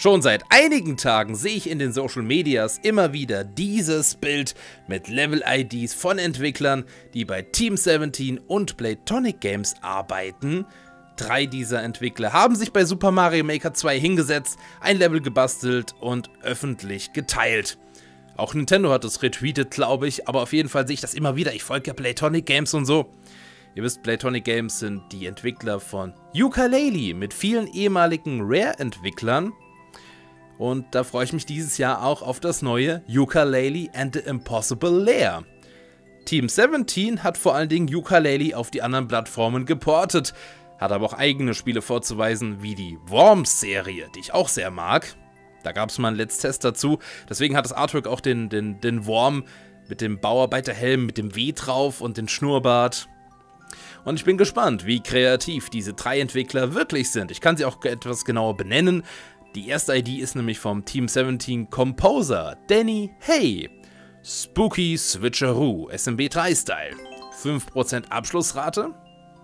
Schon seit einigen Tagen sehe ich in den Social Medias immer wieder dieses Bild mit Level-IDs von Entwicklern, die bei Team 17 und Playtonic Games arbeiten. 3 dieser Entwickler haben sich bei Super Mario Maker 2 hingesetzt, ein Level gebastelt und öffentlich geteilt. Auch Nintendo hat es retweetet, glaube ich, aber auf jeden Fall sehe ich das immer wieder. Ich folge ja Playtonic Games und so. Ihr wisst, Playtonic Games sind die Entwickler von Yooka-Laylee mit vielen ehemaligen Rare-Entwicklern. Und da freue ich mich dieses Jahr auch auf das neue Yooka-Laylee and the Impossible Lair. Team 17 hat vor allen Dingen Yooka-Laylee auf die anderen Plattformen geportet, hat aber auch eigene Spiele vorzuweisen, wie die Worms-Serie, die ich auch sehr mag. Da gab es mal einen Let's Test dazu, deswegen hat das Artwork auch den Worm mit dem Bauarbeiterhelm, mit dem W drauf und den Schnurrbart. Und ich bin gespannt, wie kreativ diese 3 Entwickler wirklich sind. Ich kann sie auch etwas genauer benennen. Die erste ID ist nämlich vom Team 17 Composer Danny Hey. Spooky Switcheroo, SMB3-Style. 5% Abschlussrate.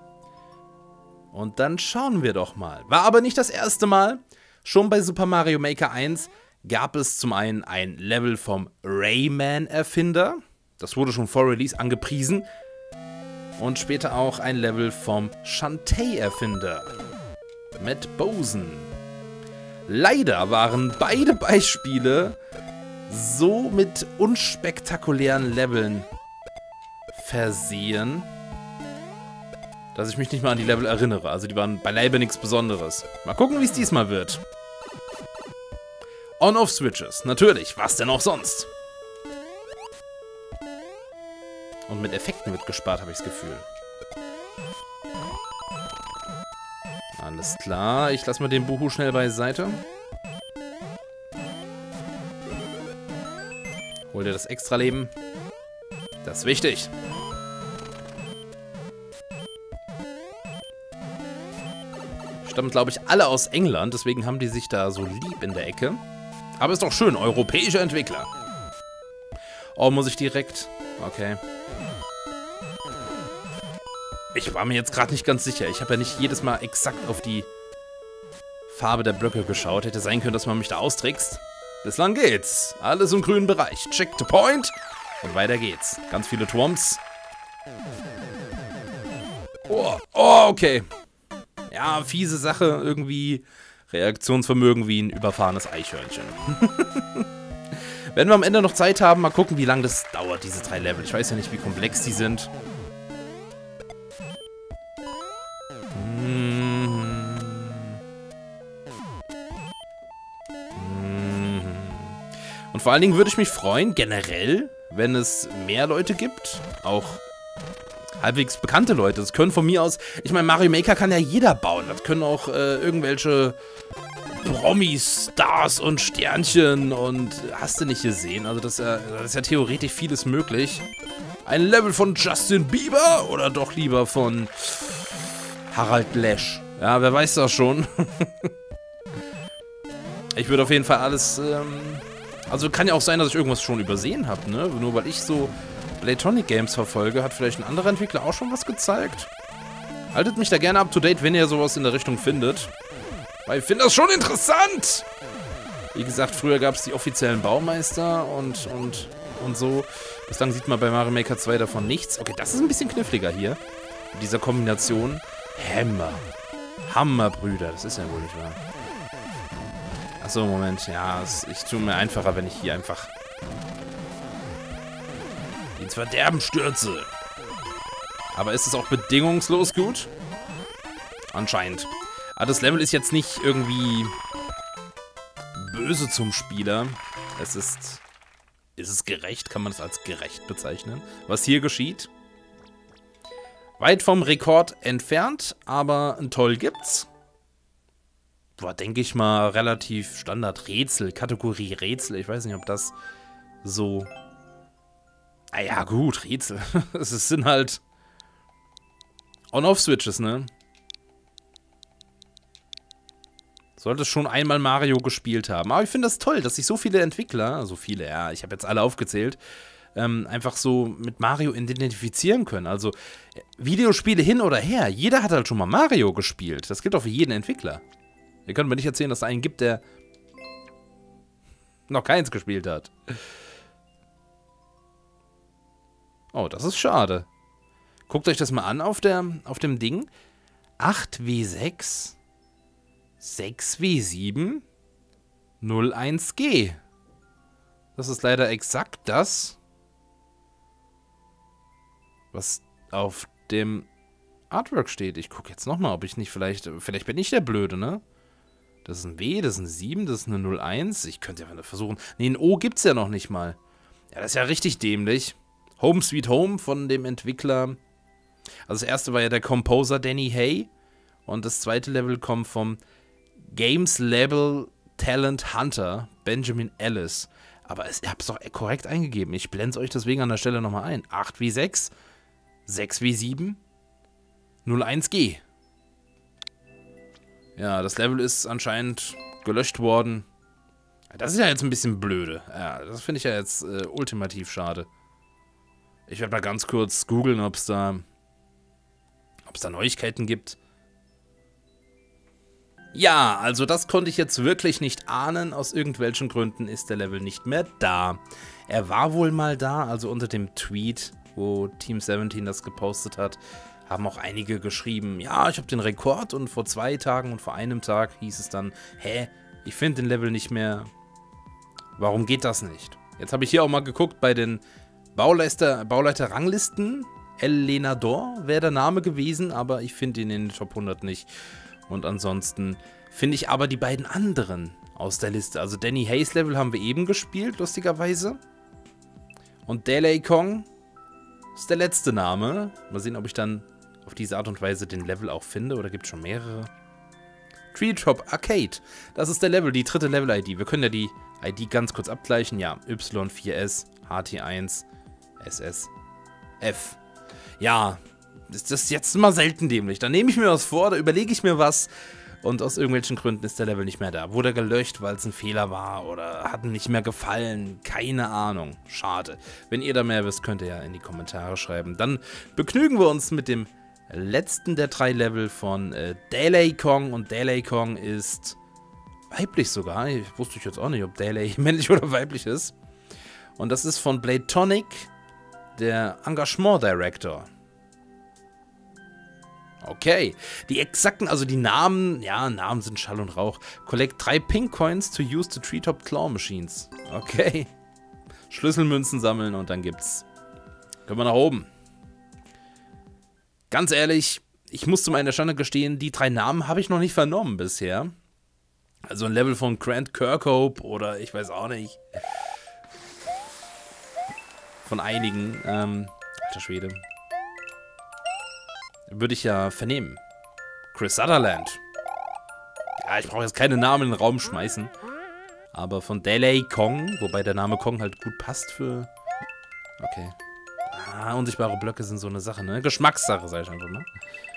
Und dann schauen wir doch mal. War aber nicht das erste Mal. Schon bei Super Mario Maker 1 gab es zum einen ein Level vom Rayman-Erfinder. Das wurde schon vor Release angepriesen. Und später auch ein Level vom Shantae-Erfinder. Matt Bosen. Leider waren beide Beispiele so mit unspektakulären Leveln versehen, dass ich mich nicht mal an die Level erinnere. Also die waren beileibe nichts Besonderes. Mal gucken, wie es diesmal wird. On-Off-Switches, natürlich, was denn auch sonst? Und mit Effekten wird gespart, habe ich das Gefühl. Alles klar, ich lasse mal den Buhu schnell beiseite. Hol dir das Extra-Leben. Das ist wichtig. Stammen, glaube ich, alle aus England, deswegen haben die sich da so lieb in der Ecke. Aber ist doch schön, europäische Entwickler. Oh, muss ich direkt? Okay. Ich war mir jetzt gerade nicht ganz sicher. Ich habe ja nicht jedes Mal exakt auf die Farbe der Blöcke geschaut. Hätte sein können, dass man mich da austrickst. Bislang geht's. Alles im grünen Bereich. Check the point. Und weiter geht's. Ganz viele Twomps. Oh, okay. Ja, fiese Sache. Irgendwie Reaktionsvermögen wie ein überfahrenes Eichhörnchen. Wenn wir am Ende noch Zeit haben, mal gucken, wie lange das dauert, diese 3 Level. Ich weiß ja nicht, wie komplex die sind. Und vor allen Dingen würde ich mich freuen, generell, wenn es mehr Leute gibt, auch halbwegs bekannte Leute. Das können von mir aus, ich meine, Mario Maker kann ja jeder bauen. Das können auch irgendwelche Promis, Stars und Sternchen und hast du nicht gesehen. Also das ist ja theoretisch vieles möglich. Ein Level von Justin Bieber oder doch lieber von Harald Lesch. Ja, wer weiß das schon. Ich würde auf jeden Fall alles... Also kann ja auch sein, dass ich irgendwas schon übersehen habe, ne? Nur weil ich so Playtonic Games verfolge, hat vielleicht ein anderer Entwickler auch schon was gezeigt. Haltet mich da gerne up to date, wenn ihr sowas in der Richtung findet. Weil ich finde das schon interessant! Wie gesagt, früher gab es die offiziellen Baumeister und so. Bislang sieht man bei Mario Maker 2 davon nichts. Okay, das ist ein bisschen kniffliger hier. Mit dieser Kombination. Hammer, Brüder. Das ist ja wohl nicht wahr. Achso, Moment. Ja, ich tue mir einfacher, wenn ich hier einfach ins Verderben stürze. Aber ist es auch bedingungslos gut? Anscheinend. Aber das Level ist jetzt nicht irgendwie böse zum Spieler. Es ist... Ist es gerecht? Kann man das als gerecht bezeichnen? Was hier geschieht? Weit vom Rekord entfernt, aber ein Toll gibt's. War, denke ich mal, relativ Standard Rätsel, Kategorie Rätsel. Ich weiß nicht, ob das so... Ah ja, gut, Rätsel. Es sind halt On-Off-Switches, ne? Sollte schon einmal Mario gespielt haben. Aber ich finde das toll, dass sich so viele Entwickler, so viele, ja, ich habe jetzt alle aufgezählt, einfach so mit Mario identifizieren können. Also Videospiele hin oder her, jeder hat halt schon mal Mario gespielt. Das gilt auch für jeden Entwickler. Ihr könnt mir nicht erzählen, dass es einen gibt, der noch keins gespielt hat. Oh, das ist schade. Guckt euch das mal an auf dem Ding. 8W6, 6W7, 01G. Das ist leider exakt das, was auf dem Artwork steht. Ich gucke jetzt nochmal, ob ich nicht vielleicht bin ich der Blöde, ne? Das ist ein W, das ist ein 7, das ist eine 01. Ich könnte ja mal versuchen. Ne, ein O gibt's ja noch nicht mal. Ja, das ist ja richtig dämlich. Home Sweet Home von dem Entwickler. Also das erste war ja der Composer Danny Hay. Und das zweite Level kommt vom Games Level Talent Hunter Benjamin Ellis. Aber ich habe es doch korrekt eingegeben. Ich blende es euch deswegen an der Stelle nochmal ein. 8W6, 6W7, 01G. Ja, das Level ist anscheinend gelöscht worden. Das ist ja jetzt ein bisschen blöde. Ja, das finde ich ja jetzt ultimativ schade. Ich werde mal ganz kurz googeln, ob es da Neuigkeiten gibt. Ja, also das konnte ich jetzt wirklich nicht ahnen. Aus irgendwelchen Gründen ist der Level nicht mehr da. Er war wohl mal da, also unter dem Tweet, wo Team 17 das gepostet hat, haben auch einige geschrieben, ja, ich habe den Rekord und vor 2 Tagen und vor einem Tag hieß es dann, hä, ich finde den Level nicht mehr. Warum geht das nicht? Jetzt habe ich hier auch mal geguckt bei den Bauleiter-Ranglisten. El Lenador wäre der Name gewesen, aber ich finde ihn in den Top 100 nicht. Und ansonsten finde ich aber die beiden anderen aus der Liste. Also Danny Hayes Level haben wir eben gespielt, lustigerweise. Und Daley Kong ist der letzte Name. Mal sehen, ob ich dann auf diese Art und Weise den Level auch finde. Oder gibt es schon mehrere? Treetop Arcade. Das ist der Level, die dritte Level-ID. Wir können ja die ID ganz kurz abgleichen. Ja, Y4S, HT1, SSF. Ja, das ist jetzt mal selten dämlich. Da nehme ich mir was vor, da überlege ich mir was. Und aus irgendwelchen Gründen ist der Level nicht mehr da. Wurde gelöscht, weil es ein Fehler war oder hat ihm nicht mehr gefallen. Keine Ahnung. Schade. Wenn ihr da mehr wisst, könnt ihr ja in die Kommentare schreiben. Dann begnügen wir uns mit dem letzten der 3 Level von Daley Kong. Und Daley Kong ist weiblich sogar. Ich wusste jetzt auch nicht, ob Daley männlich oder weiblich ist. Und das ist von Blaytonic, der Engagement Director. Okay, die exakten, also die Namen, ja, Namen sind Schall und Rauch. Collect 3 Pink Coins to use the Treetop Claw Machines. Okay. Schlüsselmünzen sammeln und dann gibt's. Können wir nach oben. Ganz ehrlich, ich muss zu meiner Schande gestehen, die 3 Namen habe ich noch nicht vernommen bisher. Also ein Level von Grant Kirkhope oder ich weiß auch nicht. Von einigen, alter Schwede. Würde ich ja vernehmen. Chris Sutherland. Ja, ich brauche jetzt keine Namen in den Raum schmeißen. Aber von Daley Kong, wobei der Name Kong halt gut passt für... Okay. Ah, unsichtbare Blöcke sind so eine Sache, ne? Geschmackssache, sag ich einfach mal.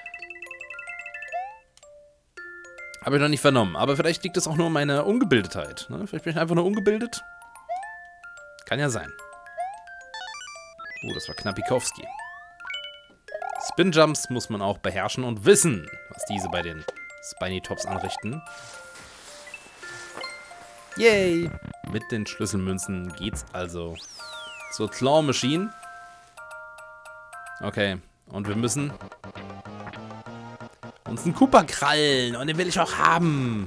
Habe ich noch nicht vernommen. Aber vielleicht liegt das auch nur an meiner Ungebildetheit. Ne? Vielleicht bin ich einfach nur ungebildet. Kann ja sein. Oh, das war Knappikowski. Spin-Jumps muss man auch beherrschen und wissen, was diese bei den Spiny-Tops anrichten. Yay! Mit den Schlüsselmünzen geht's also zur Claw Machine. Okay, und wir müssen uns einen Koopa krallen und den will ich auch haben.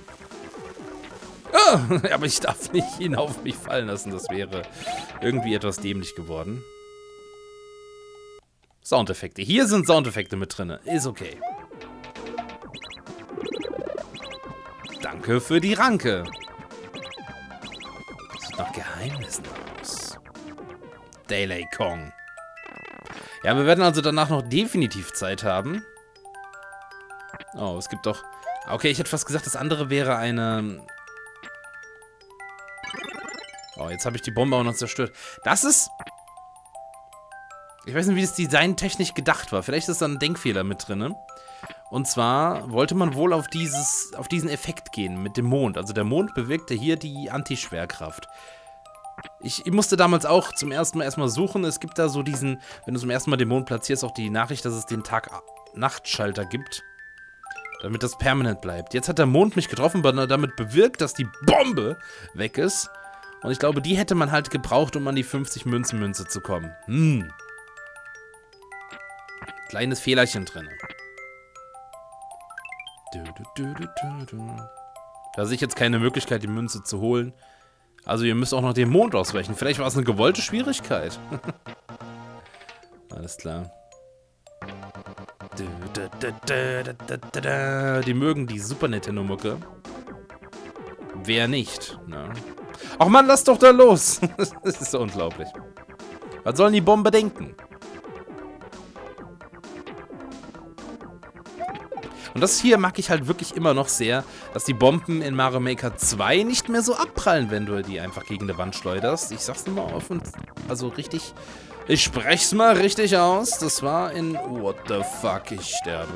Oh, aber ich darf nicht ihn auf mich fallen lassen, das wäre irgendwie etwas dämlich geworden. Soundeffekte. Hier sind Soundeffekte mit drin. Ist okay. Danke für die Ranke. Sieht nach Geheimnissen aus. Daley Kong. Ja, wir werden also danach noch definitiv Zeit haben. Oh, es gibt doch... Okay, ich hätte fast gesagt, das andere wäre eine... Oh, jetzt habe ich die Bombe auch noch zerstört. Das ist... Ich weiß nicht, wie das designtechnisch gedacht war. Vielleicht ist da ein Denkfehler mit drin. Und zwar wollte man wohl auf diesen Effekt gehen mit dem Mond. Also der Mond bewirkte hier die Antischwerkraft. Ich musste damals auch zum ersten Mal erstmal suchen. Es gibt da so diesen, wenn du zum ersten Mal den Mond platzierst, auch die Nachricht, dass es den Tag-Nacht-Schalter gibt. Damit das permanent bleibt. Jetzt hat der Mond mich getroffen, aber damit bewirkt, dass die Bombe weg ist. Und ich glaube, die hätte man halt gebraucht, um an die 50 Münze zu kommen. Kleines Fehlerchen drin. Da sehe ich jetzt keine Möglichkeit, die Münze zu holen. Also ihr müsst auch noch den Mond ausweichen. Vielleicht war es eine gewollte Schwierigkeit. Alles klar. Die mögen die Super Nintendo-Mucke. Wer nicht, ne? Ach Mann, lass doch da los! Das ist so unglaublich. Was sollen die Bomber denken? Und das hier mag ich halt wirklich immer noch sehr, dass die Bomben in Mario Maker 2 nicht mehr so abprallen, wenn du die einfach gegen die Wand schleuderst. Ich sag's nur mal offen, also richtig, ich sprech's mal richtig aus. Das war in, what the fuck, ich sterbe.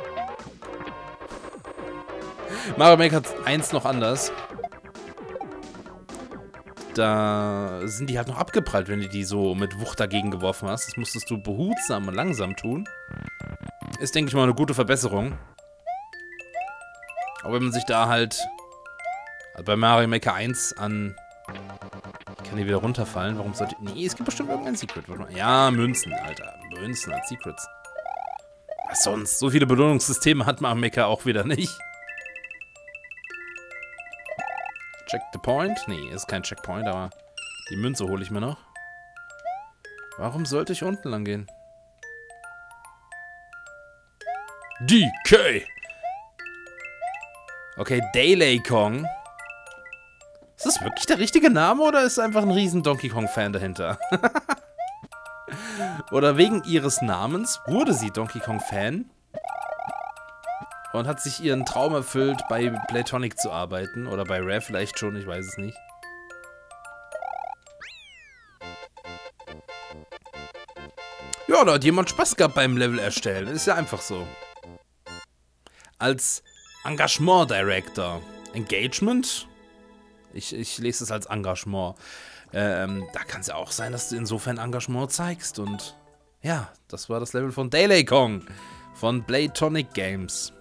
Mario Maker 1 noch anders. Da sind die halt noch abgeprallt, wenn du die so mit Wucht dagegen geworfen hast. Das musstest du behutsam und langsam tun. Ist, denke ich mal, eine gute Verbesserung. Aber wenn man sich da halt bei Mario Maker 1 an... Ich kann hier wieder runterfallen. Warum sollte... Nee, es gibt bestimmt irgendein Secret. Ja, Münzen, Alter. Münzen als Secrets. Was sonst? So viele Belohnungssysteme hat Mario Maker auch wieder nicht. Check the point? Nee, ist kein Checkpoint, aber die Münze hole ich mir noch. Warum sollte ich unten lang gehen? DK! Okay, Daylay Kong. Ist das wirklich der richtige Name oder ist einfach ein riesen Donkey Kong-Fan dahinter? Oder wegen ihres Namens wurde sie Donkey Kong-Fan und hat sich ihren Traum erfüllt, bei Playtonic zu arbeiten. Oder bei Rare vielleicht schon, ich weiß es nicht. Ja, da hat jemand Spaß gehabt beim Level erstellen. Ist ja einfach so. Als Engagement Director. Engagement? Ich lese es als Engagement. Da kann es ja auch sein, dass du insofern Engagement zeigst. Und ja, das war das Level von Daylay Kong. Von Playtonic Games.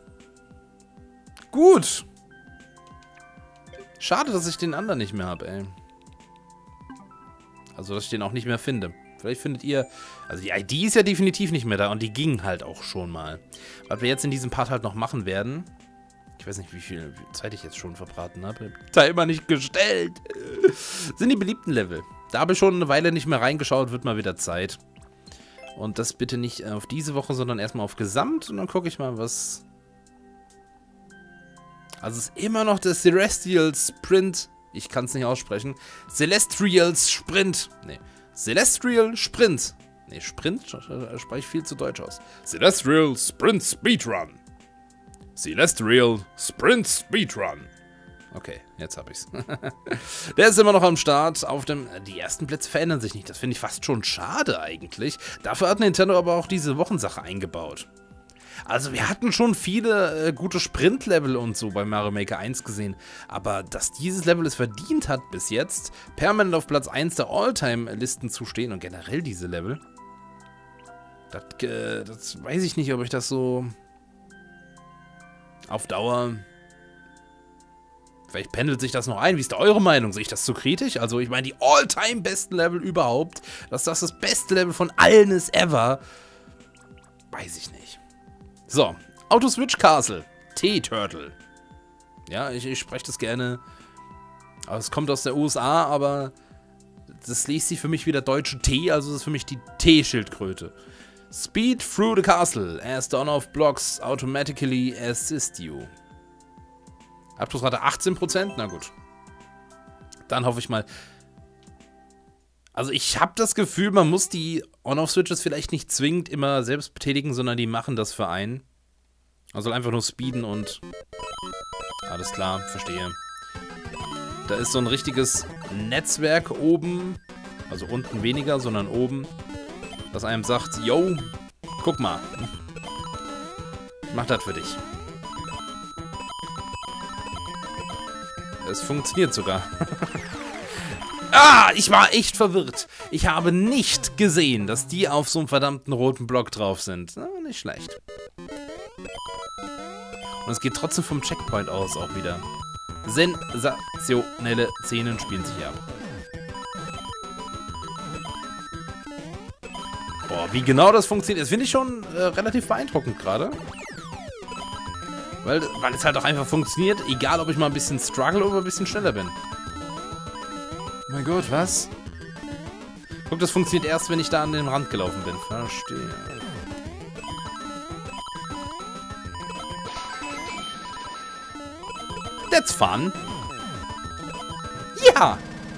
Gut. Schade, dass ich den anderen nicht mehr habe, ey. Also, dass ich den auch nicht mehr finde. Vielleicht findet ihr... Also, die ID ist ja definitiv nicht mehr da. Und die ging halt auch schon mal. Was wir jetzt in diesem Part halt noch machen werden... Ich weiß nicht, wie viel Zeit ich jetzt schon verbraten habe. Timer nicht gestellt. Sind die beliebten Level. Da habe ich schon eine Weile nicht mehr reingeschaut. Wird mal wieder Zeit. Und das bitte nicht auf diese Woche, sondern erstmal auf Gesamt. Und dann gucke ich mal, was... Also es ist immer noch der Celestial Sprint. Ich kann es nicht aussprechen. Celestial Sprint. Nee. Celestial Sprint. Nee, Sprint spreche ich viel zu deutsch aus. Celestial Sprint Speedrun. Celestial Sprint Speedrun. Okay, jetzt habe ich's. Der ist immer noch am Start. Die ersten Plätze verändern sich nicht. Das finde ich fast schon schade eigentlich. Dafür hat Nintendo aber auch diese Wochensache eingebaut. Also wir hatten schon viele gute Sprint-Level und so bei Mario Maker 1 gesehen. Aber dass dieses Level es verdient hat bis jetzt, permanent auf Platz 1 der All-Time-Listen zu stehen und generell diese Level, das weiß ich nicht, ob ich das so... Auf Dauer... Vielleicht pendelt sich das noch ein. Wie ist da eure Meinung? Sehe ich das zu kritisch? Also, ich meine, die all-time besten Level überhaupt. Dass das beste Level von allen ist ever. Weiß ich nicht. So. Auto-Switch Castle. T-Turtle. Ja, ich spreche das gerne. Aber es kommt aus der USA, aber das liest sich für mich wie der deutsche T. Also, das ist für mich die T-Schildkröte. Speed through the castle, as the on-off blocks automatically assist you. Abschlussrate 18%? Na gut. Dann hoffe ich mal... Also ich habe das Gefühl, man muss die On-Off-Switches vielleicht nicht zwingend immer selbst betätigen, sondern die machen das für einen. Man soll einfach nur speeden und... Alles klar, verstehe. Da ist so ein richtiges Netzwerk oben, also unten weniger, sondern oben, das einem sagt, yo, guck mal, ich mach das für dich. Es funktioniert sogar. Ah, ich war echt verwirrt. Ich habe nicht gesehen, dass die auf so einem verdammten roten Block drauf sind. Na, nicht schlecht. Und es geht trotzdem vom Checkpoint aus auch wieder. Sensationelle Szenen spielen sich ab. Boah, wie genau das funktioniert, das finde ich schon relativ beeindruckend gerade. Weil es halt auch einfach funktioniert, egal ob ich mal ein bisschen struggle oder ein bisschen schneller bin. Oh mein Gott, was? Guck, das funktioniert erst, wenn ich da an den Rand gelaufen bin. Verstehe. That's fun. Ja!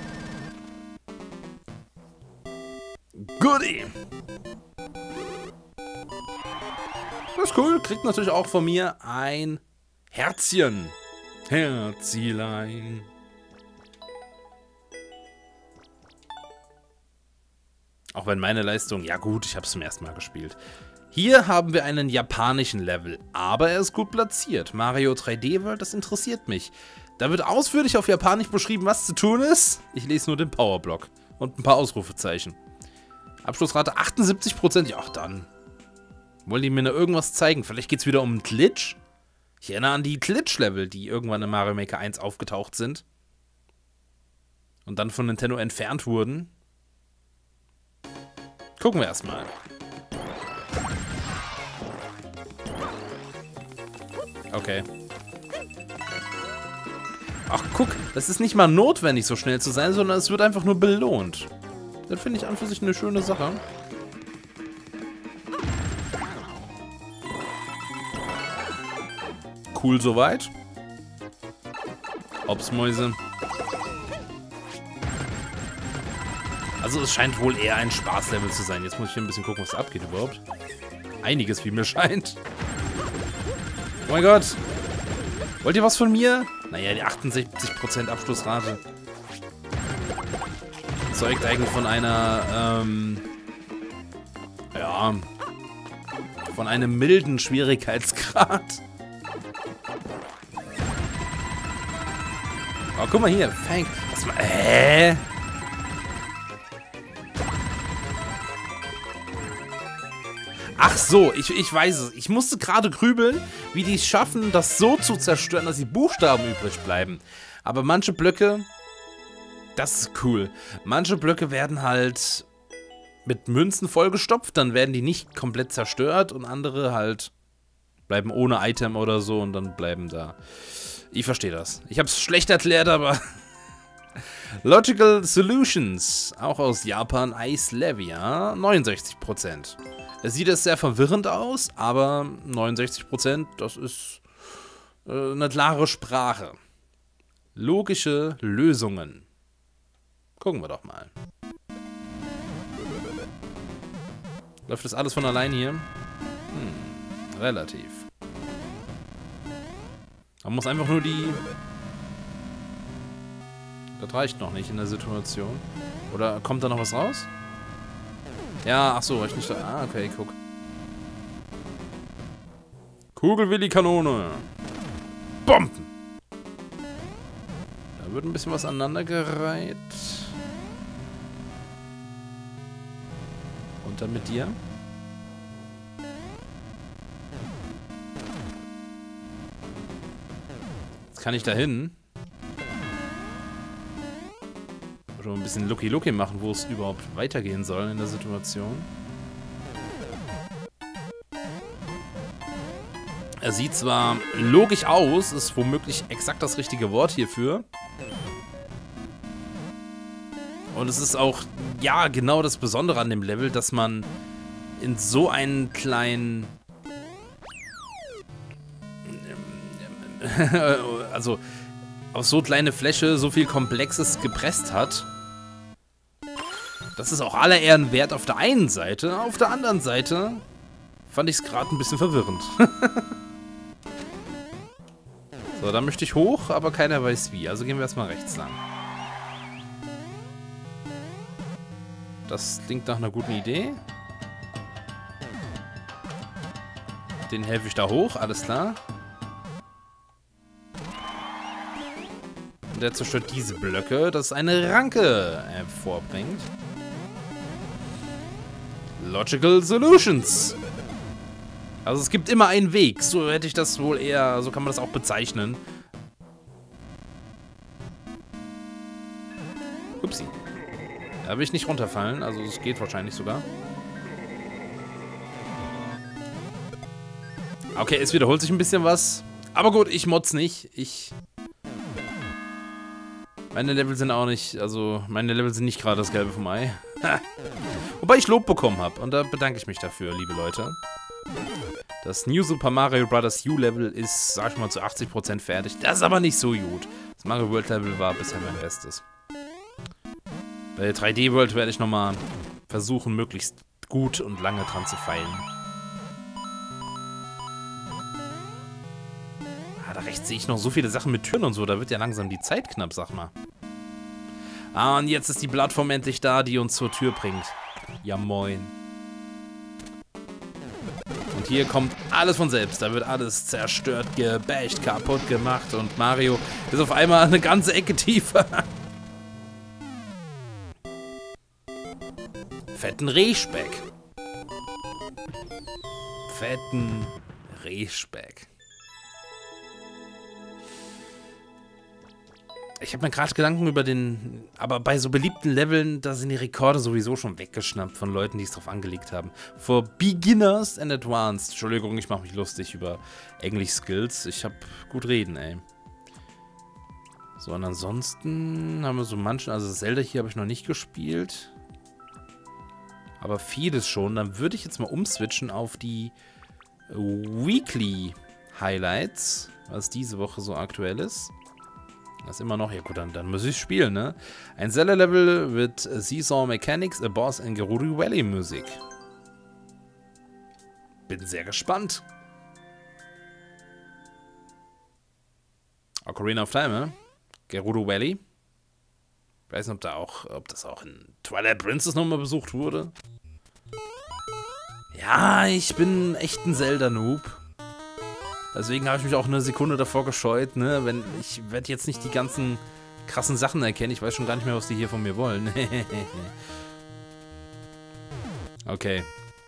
Goodie! Das ist cool. Kriegt natürlich auch von mir ein Herzchen. Herzilein. Auch wenn meine Leistung... Ja gut, ich habe es zum ersten Mal gespielt. Hier haben wir einen japanischen Level, aber er ist gut platziert. Mario 3D World, das interessiert mich. Da wird ausführlich auf Japanisch beschrieben, was zu tun ist. Ich lese nur den Powerblock und ein paar Ausrufezeichen. Abschlussrate 78%. Ja, dann wollen die mir noch irgendwas zeigen. Vielleicht geht es wieder um einen Glitch. Ich erinnere an die Glitch-Level, die irgendwann in Mario Maker 1 aufgetaucht sind. Und dann von Nintendo entfernt wurden. Gucken wir erstmal. Okay. Ach, guck, das ist nicht mal notwendig, so schnell zu sein, sondern es wird einfach nur belohnt. Das finde ich an für sich eine schöne Sache. Cool soweit. Obstmäuse. Also es scheint wohl eher ein Spaßlevel zu sein. Jetzt muss ich hier ein bisschen gucken, was da abgeht überhaupt. Einiges, wie mir scheint. Oh mein Gott. Wollt ihr was von mir? Naja, die 68% Abschlussrate. Zeugt eigentlich von einer, ja, von einem milden Schwierigkeitsgrad. Oh, guck mal hier. Fang. Ach so, ich weiß es. Ich musste gerade grübeln, wie die es schaffen, das so zu zerstören, dass die Buchstaben übrig bleiben. Aber manche Blöcke, das ist cool. Manche Blöcke werden halt mit Münzen vollgestopft, dann werden die nicht komplett zerstört und andere halt bleiben ohne Item oder so und dann bleiben da. Ich verstehe das. Ich habe es schlecht erklärt, aber... Logical Solutions, auch aus Japan, Ice Levia, 69%. Es sieht jetzt sehr verwirrend aus, aber 69%, das ist eine klare Sprache. Logische Lösungen. Gucken wir doch mal. Läuft das alles von allein hier? Relativ. Man muss einfach nur die... Das reicht noch nicht in der Situation. Oder kommt da noch was raus? Ja, ach so, reicht nicht da. Ah, okay, guck. Kugelwilli-Kanone. Bomben. Da wird ein bisschen was aneinandergereiht. Und dann mit dir. Jetzt kann ich da hin. Schon ein bisschen Lucky-Lucky machen, wo es überhaupt weitergehen soll in der Situation. Er sieht zwar logisch aus, ist womöglich exakt das richtige Wort hierfür. Und es ist auch, ja, genau das Besondere an dem Level, dass man in so einen kleinen... also... auf so kleine Fläche so viel Komplexes gepresst hat. Das ist auch aller Ehren wert auf der einen Seite. Auf der anderen Seite fand ich es gerade ein bisschen verwirrend. So, da möchte ich hoch, aber keiner weiß wie. Also gehen wir erstmal rechts lang. Das klingt nach einer guten Idee. Den helfe ich da hoch, alles klar. Der zerstört diese Blöcke, das eine Ranke hervorbringt. Logical Solutions. Also es gibt immer einen Weg. So hätte ich das wohl eher, so kann man das auch bezeichnen. Upsi. Da will ich nicht runterfallen, also es geht wahrscheinlich sogar. Okay, es wiederholt sich ein bisschen was. Aber gut, ich mod's nicht. Meine Level sind auch nicht, also meine Level sind nicht gerade das Gelbe vom Ei. Wobei ich Lob bekommen habe und da bedanke ich mich dafür, liebe Leute. Das New Super Mario Bros. U-Level ist, sag ich mal, zu 80% fertig. Das ist aber nicht so gut. Das Mario World Level war bisher mein Bestes. Bei 3D World werde ich nochmal versuchen, möglichst gut und lange dran zu feilen. Ah, da rechts sehe ich noch so viele Sachen mit Türen und so. Da wird ja langsam die Zeit knapp, sag mal. Ah, und jetzt ist die Plattform endlich da, die uns zur Tür bringt. Ja, moin. Und hier kommt alles von selbst. Da wird alles zerstört, gebasht, kaputt gemacht. Und Mario ist auf einmal eine ganze Ecke tiefer. Fetten Rehspeck. Fetten Rehspeck. Ich habe mir gerade Gedanken über den... Aber bei so beliebten Leveln, da sind die Rekorde sowieso schon weggeschnappt von Leuten, die es drauf angelegt haben. For Beginners and Advanced. Entschuldigung, ich mache mich lustig über Englisch-Skills. Ich habe gut reden, ey. So, und ansonsten haben wir so manchen... Also Zelda hier habe ich noch nicht gespielt. Aber vieles schon. Dann würde ich jetzt mal umswitchen auf die Weekly Highlights, was diese Woche so aktuell ist. Das ist immer noch, ja gut, dann muss ich spielen, ne? Ein Zelda-Level with Seesaw Mechanics, a Boss in Gerudo Valley Musik. Bin sehr gespannt. Ocarina of Time, ne? Gerudo Valley. Ich weiß nicht, ob das auch in Twilight Princess nochmal besucht wurde. Ja, ich bin echt ein Zelda-Noob. Deswegen habe ich mich auch eine Sekunde davor gescheut, ne? Ich werde jetzt nicht die ganzen krassen Sachen erkennen. Ich weiß schon gar nicht mehr, was die hier von mir wollen. Okay.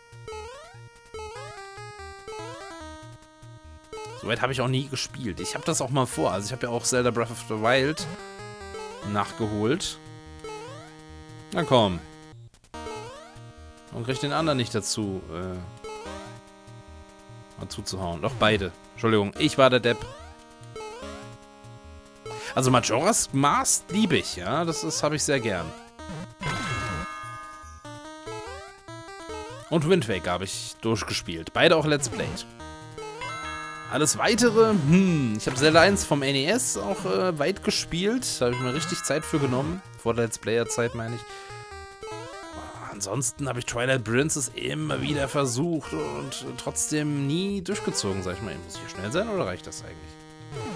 Soweit habe ich auch nie gespielt. Ich habe das auch mal vor. Also ich habe ja auch Zelda Breath of the Wild nachgeholt. Na komm. Und krieg den anderen nicht dazu, mal zuzuhauen. Doch beide. Entschuldigung, ich war der Depp. Also Majora's Mask liebe ich, ja. Das habe ich sehr gern. Und Wind Waker habe ich durchgespielt. Beide auch Let's Played. Alles Weitere, ich habe Zelda 1 vom NES auch weit gespielt. Da habe ich mir richtig Zeit für genommen. Vor der Let's Player-Zeit, meine ich. Ansonsten habe ich Twilight Princess immer wieder versucht und trotzdem nie durchgezogen, sag ich mal. Muss ich hier schnell sein oder reicht das eigentlich?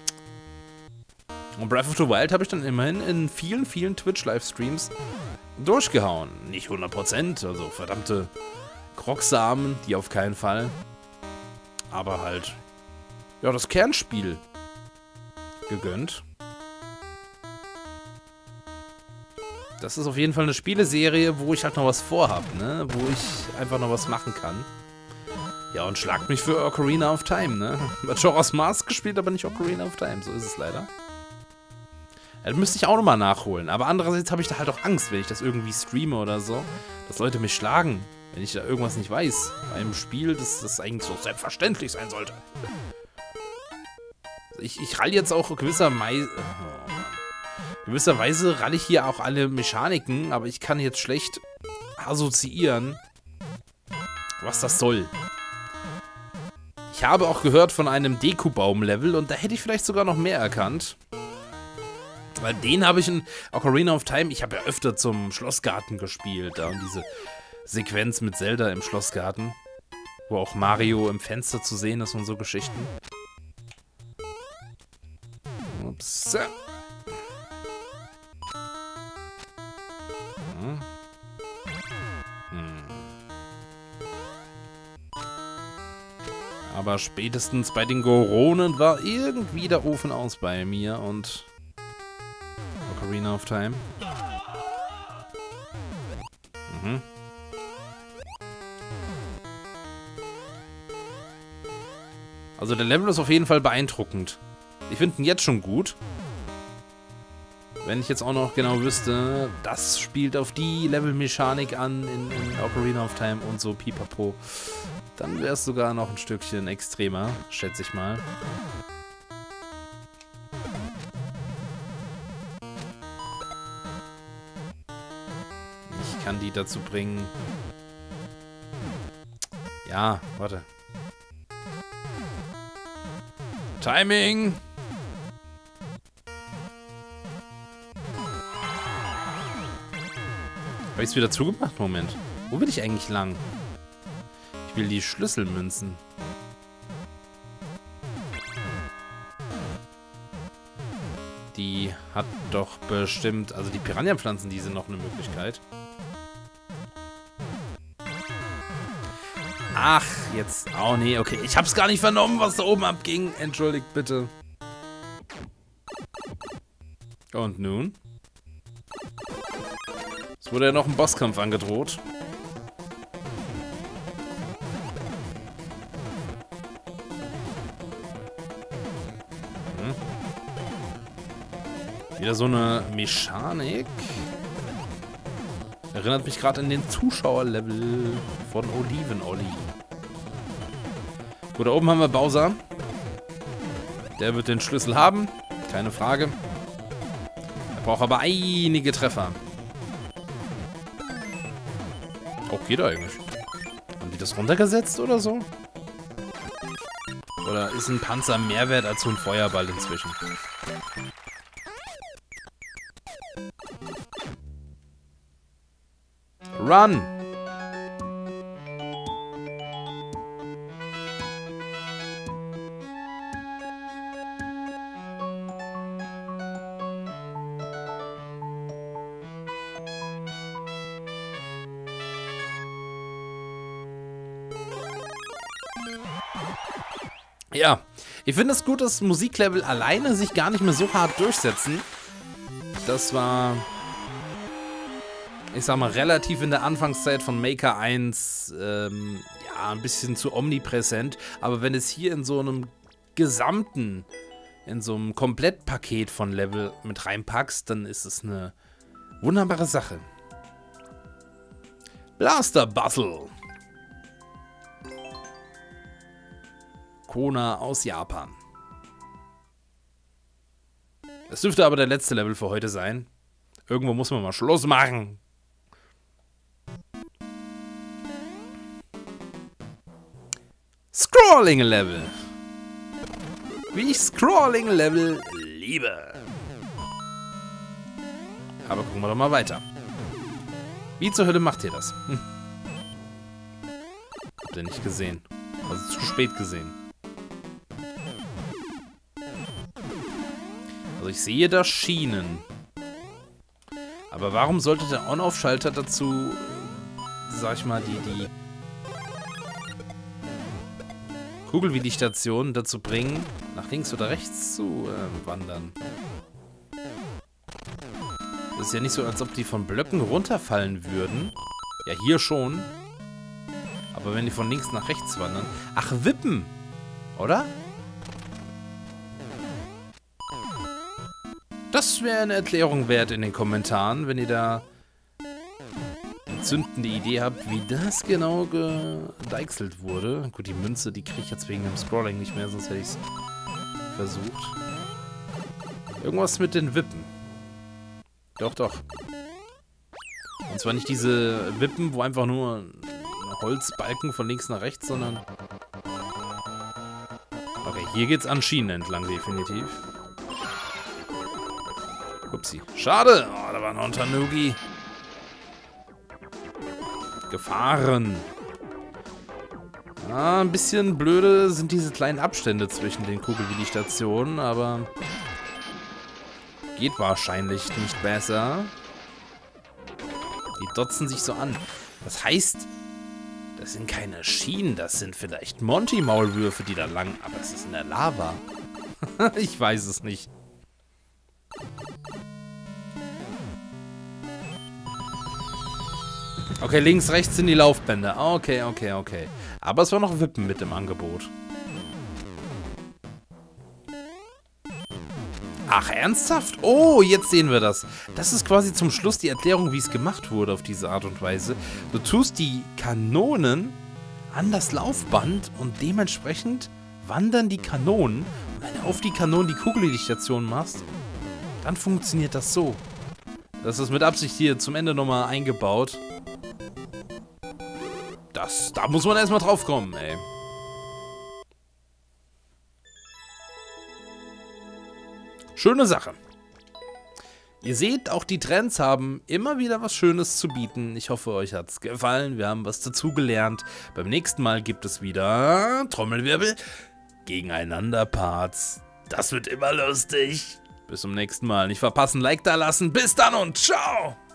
Und Breath of the Wild habe ich dann immerhin in vielen, vielen Twitch-Livestreams durchgehauen. Nicht 100%, also verdammte Krocksamen, die auf keinen Fall. Aber halt, ja, das Kernspiel gegönnt. Das ist auf jeden Fall eine Spieleserie, wo ich halt noch was vorhab, ne? Wo ich einfach noch was machen kann. Ja, und schlagt mich für Ocarina of Time, ne? Majora's Mask gespielt, aber nicht Ocarina of Time, so ist es leider. Das müsste ich auch nochmal nachholen. Aber andererseits habe ich da halt auch Angst, wenn ich das irgendwie streame oder so, dass Leute mich schlagen, wenn ich da irgendwas nicht weiß. Bei einem Spiel, das eigentlich so selbstverständlich sein sollte. Ich rall jetzt auch gewisserweise ralle ich hier auch alle Mechaniken, aber ich kann jetzt schlecht assoziieren, was das soll. Ich habe auch gehört von einem Deku-Baum-Level und da hätte ich vielleicht sogar noch mehr erkannt. Weil den habe ich in Ocarina of Time, ich habe ja öfter zum Schlossgarten gespielt, da und diese Sequenz mit Zelda im Schlossgarten, wo auch Mario im Fenster zu sehen ist und so Geschichten. Ups. Aber spätestens bei den Goronen war irgendwie der Ofen aus bei mir und Ocarina of Time. Also der Level ist auf jeden Fall beeindruckend. Ich finde ihn jetzt schon gut. Wenn ich jetzt auch noch genau wüsste, das spielt auf die Level-Mechanik an in Ocarina of Time und so pipapo, dann wäre es sogar noch ein Stückchen extremer, schätze ich mal. Ich kann die dazu bringen. Ja, warte. Timing! Habe ich es wieder zugemacht? Moment. Wo will ich eigentlich lang? Ich will die Schlüsselmünzen. Die hat doch bestimmt... Also die Piranha-Pflanzen, die sind noch eine Möglichkeit. Ach, jetzt... Oh nee, okay. Ich hab's gar nicht vernommen, was da oben abging. Entschuldigt bitte. Und nun? Es wurde ja noch ein Bosskampf angedroht. Wieder so eine Mechanik. Erinnert mich gerade an den Zuschauerlevel von Oliven-Olli. Gut, da oben haben wir Bowser. Der wird den Schlüssel haben. Keine Frage. Er braucht aber einige Treffer. Oh, geht eigentlich. Haben die das runtergesetzt oder so? Oder ist ein Panzer mehr wert als so ein Feuerball inzwischen? Run! Ja, ich finde es gut, dass Musiklevel alleine sich gar nicht mehr so hart durchsetzen. Das war, ich sag mal, relativ in der Anfangszeit von Maker 1 ja, ein bisschen zu omnipräsent. Aber wenn es hier in so einem gesamten, in so einem Komplettpaket von Level mit reinpackst, dann ist es eine wunderbare Sache. Blaster Bustle. Kona aus Japan. Das dürfte aber der letzte Level für heute sein. Irgendwo muss man mal Schluss machen. Scrolling-Level. Wie ich Scrolling-Level liebe. Aber gucken wir doch mal weiter. Wie zur Hölle macht ihr das? Habt ihr nicht gesehen. Also zu spät gesehen. Also ich sehe da Schienen. Aber warum sollte der On-Off-Schalter dazu, sag ich mal, die Kugelvegetation dazu bringen, nach links oder rechts zu wandern? Das ist ja nicht so, als ob die von Blöcken runterfallen würden. Ja, hier schon. Aber wenn die von links nach rechts wandern... Ach, wippen! Oder? Das wäre eine Erklärung wert in den Kommentaren, wenn ihr da eine zündende Idee habt, wie das genau gedeichselt wurde. Gut, die Münze, die kriege ich jetzt wegen dem Scrolling nicht mehr, sonst hätte ich es versucht. Irgendwas mit den Wippen. Doch, doch. Und zwar nicht diese Wippen, wo einfach nur Holzbalken von links nach rechts, sondern... Okay, hier geht's an Schienen entlang, definitiv. Upsi. Schade! Oh, da war noch ein Tanuki. Gefahren. Ah, ein bisschen blöde sind diese kleinen Abstände zwischen den Kugelvegetation, aber... geht wahrscheinlich nicht besser. Die dotzen sich so an. Das heißt... das sind keine Schienen, das sind vielleicht Monty-Maulwürfe, die da lang... aber es ist in der Lava. Ich weiß es nicht. Okay, links, rechts sind die Laufbänder. Okay, okay, okay. Aber es war noch Wippen mit im Angebot. Ach, ernsthaft? Oh, jetzt sehen wir das. Das ist quasi zum Schluss die Erklärung, wie es gemacht wurde auf diese Art und Weise. Du tust die Kanonen an das Laufband und dementsprechend wandern die Kanonen. Und wenn du auf die Kanonen die Kugeledichtation machst, dann funktioniert das so. Das ist mit Absicht hier zum Ende nochmal eingebaut. Da muss man erstmal drauf kommen, ey. Schöne Sache. Ihr seht, auch die Trends haben immer wieder was Schönes zu bieten. Ich hoffe, euch hat es gefallen. Wir haben was dazugelernt. Beim nächsten Mal gibt es wieder Trommelwirbel gegeneinander Parts. Das wird immer lustig. Bis zum nächsten Mal. Nicht verpassen, Like da lassen. Bis dann und ciao!